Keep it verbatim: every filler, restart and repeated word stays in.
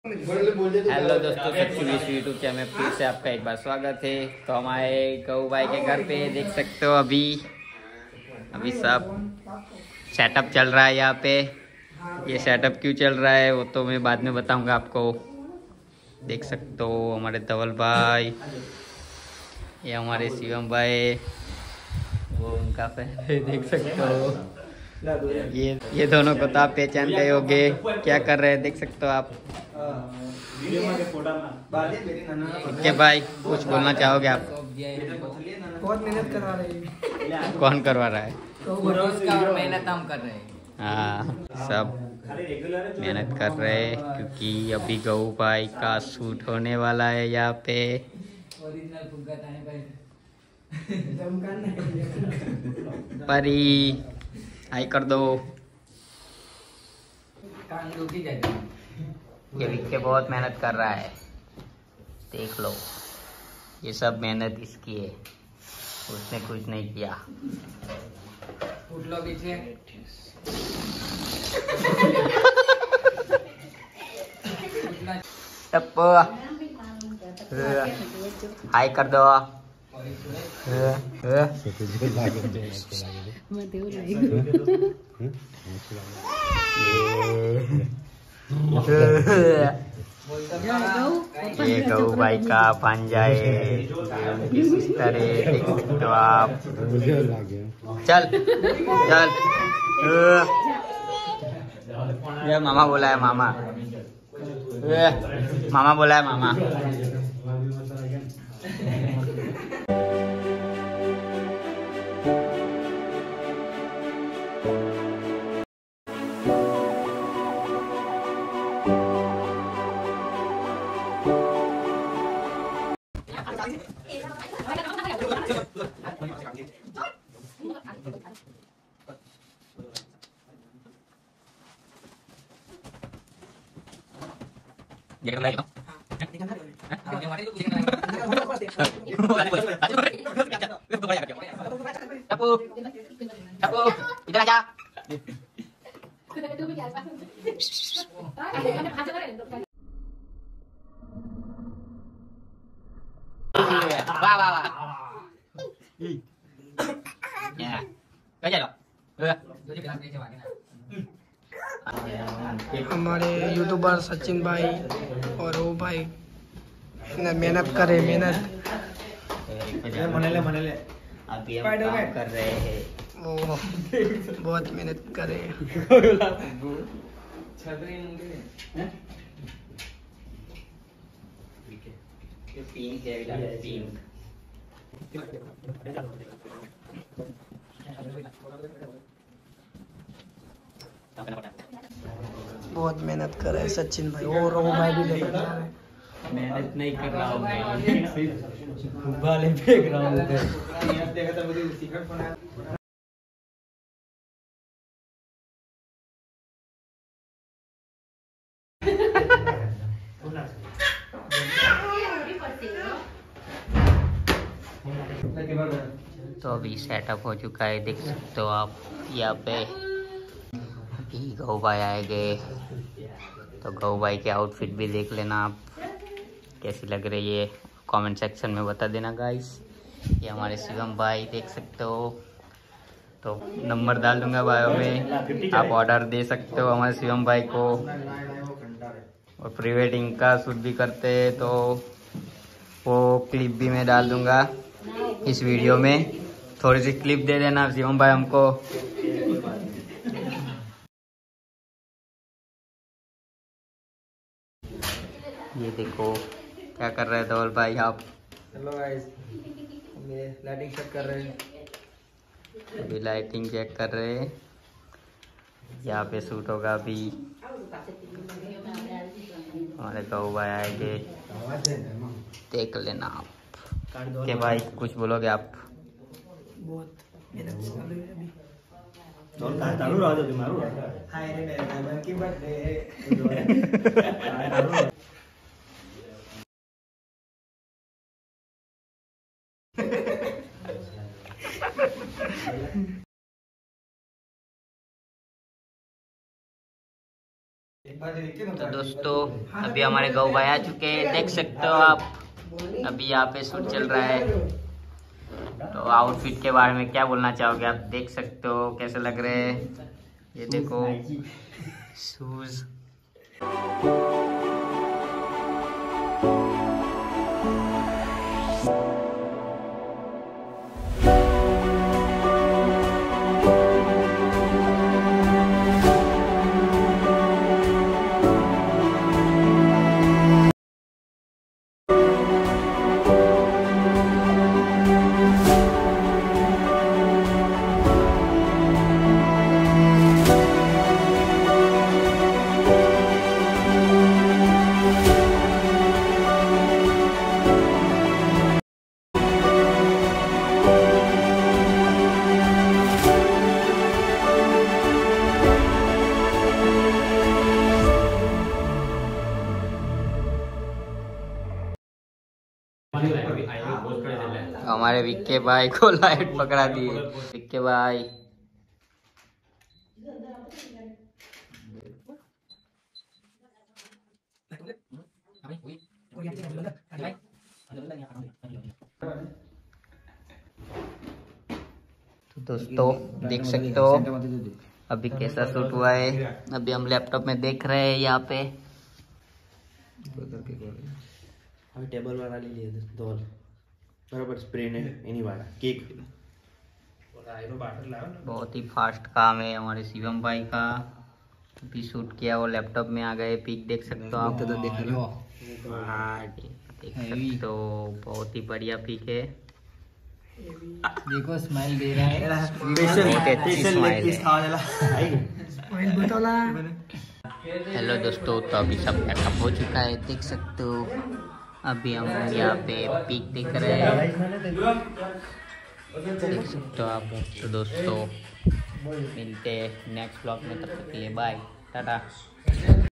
Hello दोस्तों, सच्ची YouTube channel में फिर से आपका एक बार स्वागत है। तो हमारे गऊ भाई के घर पे देख सकते हो अभी अभी सब सेटअप चल रहा है यहाँ पे। ये सेटअप क्यों चल रहा है वो तो मैं बाद में बताऊंगा आपको। देख सकते हो हमारे धवल भाई, ये हमारे शिवम भाई, वो उनका पहले देख सकते हो। ये ये दोनों को तो आप पहचानते होगे, क्या कर रहे हैं देख सकते हो आप। ओके भाई, कुछ बोलना चाहोगे आप? बहुत मेहनत करवा रहे हैं। कौन करवा रहा है? और मेहनत हम कर रहे हैं। हाँ, सब मेहनत कर रहे हैं क्योंकि अभी गऊ भाई का शूट होने वाला है यहाँ पे। परी हाई कर दो। ये विक्के बहुत मेहनत कर रहा है, देख लो। ये सब मेहनत इसकी है, उसने कुछ नहीं किया। उठ लो पीछे। टप्पो हाई कर दो। ये गऊ भाई का पंजा है, किस तरह देख सकते हो आप। चल चल, ये मामा बोला है, मामा मामा बोला है, मामा। Dia kena lagi. Capu, capu, tidak aja. Wah wah wah. Ya, kerja dong. हमारे यूट्यूबर सचिन भाई और वो भाई मेहनत करे मेहनत अभी हम काम कर रहे हैं, वो बहुत मेहनत करे। पिंक है, पिंक। बहुत मेहनत कर रहे हैं सचिन भाई और वो भाई भी लेकर जा रहे हैं। मेहनत नहीं कर रहा हूँ मैं, गुब्बारे फेंक रहा हूँ। तो अभी सेटअप हो चुका है, देख सकते हो आप यहाँ पे। अभी गऊ भाई आएंगे तो गऊ भाई के आउटफिट भी देख लेना आप, कैसी लग रही है कमेंट सेक्शन में बता देना गाइस। ये हमारे शिवम भाई देख सकते हो, तो नंबर डाल दूंगा बायो में, आप ऑर्डर दे सकते हो हमारे शिवम भाई को। और प्री वेडिंग का शूट भी करते हैं तो वो क्लिप भी मैं डाल दूंगा इस वीडियो में। थोड़ी सी क्लिप दे देना शिवम भाई हमको। ये देखो क्या कर रहे हैं धवल भाई आप। हेलो गाइस, लाइटिंग चेक कर रहे हैं। अभी लाइटिंग चेक कर रहे हैं, यहाँ पे शूट होगा। अभी हमारे गऊ भाई आएंगे, देख लेना आप। के भाई कुछ बोलोगे आप? बहुत मेहनत से कर रहे हैं अभी। हाय रे मेरे भाई की बर्थडे। तो दोस्तों अभी हमारे गौ भाई आ चुके हैं, देख सकते हो आप। अभी यहाँ पे शूट चल रहा है। तो आउटफिट के बारे में क्या बोलना चाहोगे आप? देख सकते हो कैसे लग रहे हैं, ये देखो शूज। हमारे विक्के भाई को लाइट पकड़ा दिए। विक्के भाई तो दोस्तों देख सकते हो अभी कैसा शूट हुआ है। अभी हम लैपटॉप में देख रहे हैं यहाँ पे। अभी टेबल वाला ले लिए दो बराबर स्प्रे ने एनी वाला केक। बहुत ही फास्ट काम है हमारे शिवम भाई का। अभी शूट किया वो लैपटॉप में आ गए। पिक देख सकते हो आप। हाँ देख सकते हो, बहुत ही बढ़िया पिक है। देखो स्माइल दे रहा है। बहुत अच्छी स्माइल है। हेलो दोस्तों, तो अभी सब पैकअप हो चुका है, देख सकते हो। अभी हम यहाँ पे पिक देख रहे हैं, देख सकते हो आप। तो दोस्तों मिलते हैं नेक्स्ट ब्लॉग में, तब तक के लिए बाय टाटा।